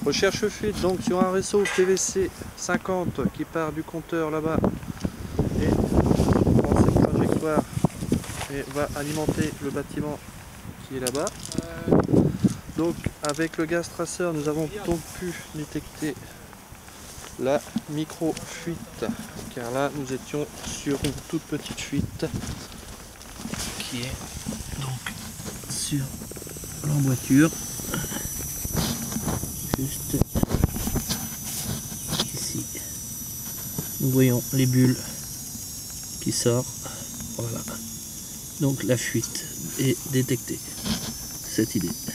Recherche fuite donc sur un réseau PVC 50 qui part du compteur là-bas et prend cette trajectoire et va alimenter le bâtiment qui est là-bas. Donc avec le gaz traceur nous avons donc pu détecter la micro fuite, car là nous étions sur une toute petite fuite qui est donc sur l'emboîture, juste ici. Nous voyons les bulles qui sortent, voilà. Donc la fuite est détectée. Cette idée.